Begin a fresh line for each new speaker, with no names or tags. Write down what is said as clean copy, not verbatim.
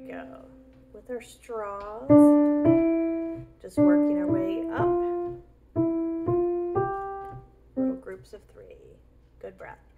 go. With our straws, just working our way up. Little groups of 3. Good breath.